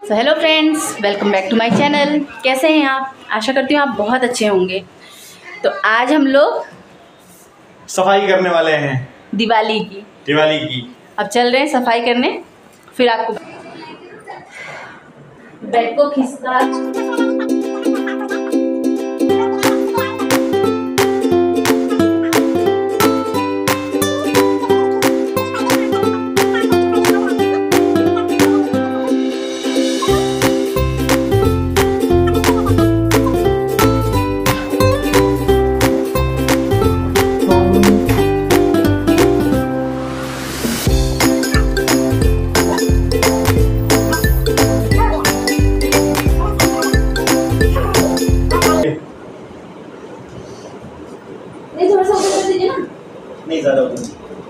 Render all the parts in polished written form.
So hello friends, welcome back to my channel. कैसे हैं आप? आशा करती हूँ आप बहुत अच्छे होंगे। तो आज हम लोग सफाई करने वाले हैं दिवाली की। अब चल रहे हैं सफाई करने। फिर आपको बेड को खिसका नहीं ज्यादा होता,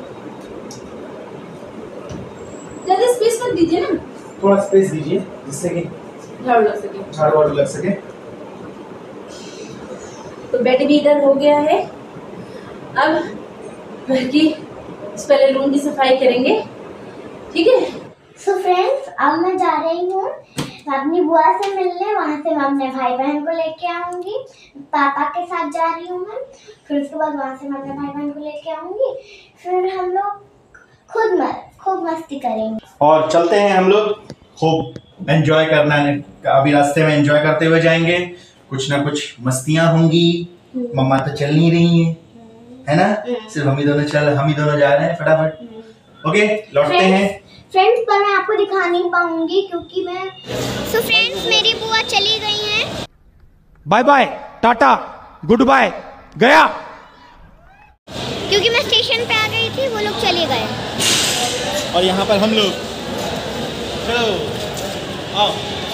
ज्यादा स्पेस मत दीजिए ना, थोड़ा स्पेस दीजिए जिससे कि झाड़ू लग सके। तो बेड भी इधर हो गया है। अब घर की पहले रूम की सफाई करेंगे, ठीक है। सो फ्रेंड्स, अब मैं जा रही हूँ अपनी बुआ से मिलने। वहाँ से मैं अपने भाई बहन को लेके आऊंगी। पापा के साथ जा रही हूँ मैं। फिर उसके बाद वहाँ से मैं अपने भाई बहन को लेके आऊंगी। फिर हम लोग खूब मस्ती करेंगे और चलते हैं हम लोग खूब एंजॉय करना है। अभी रास्ते में एंजॉय करते हुए जाएंगे, कुछ ना कुछ मस्तियाँ होंगी। मम्मा तो चल नहीं रही है ना, सिर्फ हम ही दोनों जा रहे हैं फटाफट। ओके, लौटते हैं फ्रेंड्स। पर मैं आपको दिखा नहीं पाऊंगी क्योंकि मैं फ्रेंड्स मेरी बुआ चली गई हैं। Bye bye, tata, good bye, गया। क्योंकि मैं स्टेशन पे आ गई थी, वो लोग चले गए। और यहाँ पर हम लोग चलो आओ।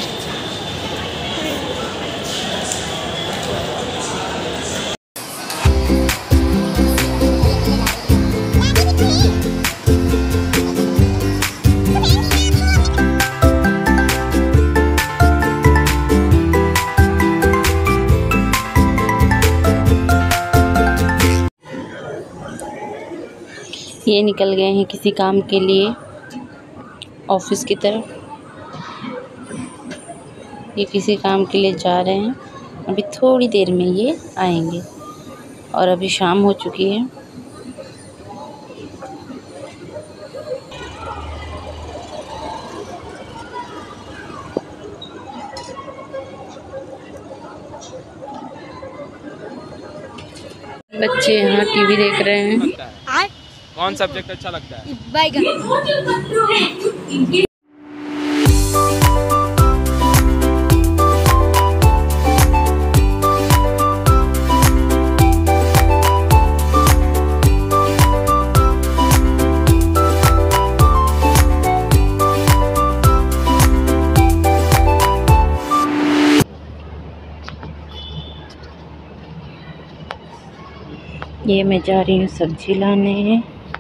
ये निकल गए हैं किसी काम के लिए ऑफिस की तरफ। ये किसी काम के लिए जा रहे हैं। अभी थोड़ी देर में ये आएंगे और अभी शाम हो चुकी है। बच्चे यहाँ टीवी देख रहे हैं। कौन सब्जेक्ट अच्छा लगता है? बैगन। ये मैं जा रही हूँ सब्जी लाने।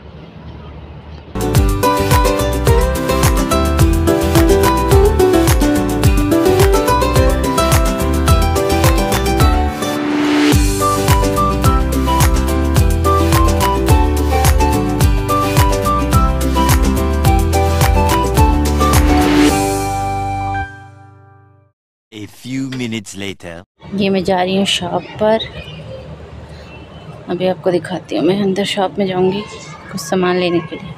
A few minutes later. ये मैं जा रही हूँ शॉप पर। अभी आपको दिखाती हूँ। मैं अंदर शॉप में जाऊँगी कुछ सामान लेने के लिए।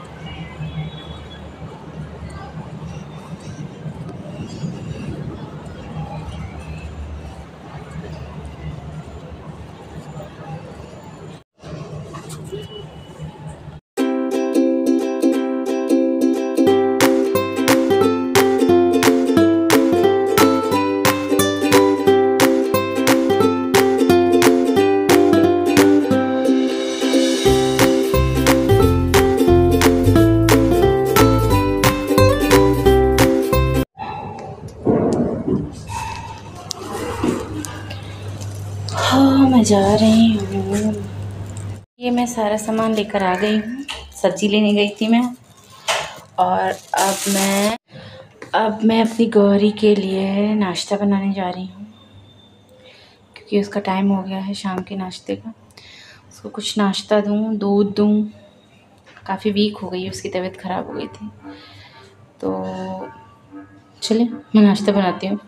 हाँ, मैं जा रही हूँ। ये मैं सारा सामान लेकर आ गई हूँ। सब्जी लेने गई थी मैं। और अब मैं अपनी गौरी के लिए नाश्ता बनाने जा रही हूँ, क्योंकि उसका टाइम हो गया है शाम के नाश्ते का। उसको कुछ नाश्ता दूँ, दूध दूँ। काफ़ी वीक हो गई है, उसकी तबीयत ख़राब हो गई थी। तो चलिए मैं नाश्ता बनाती हूँ।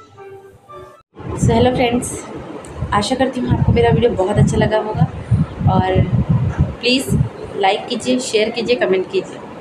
सो हेलो फ्रेंड्स, आशा करती हूँ आपको मेरा वीडियो बहुत अच्छा लगा होगा और प्लीज़ लाइक कीजिए, शेयर कीजिए, कमेंट कीजिए।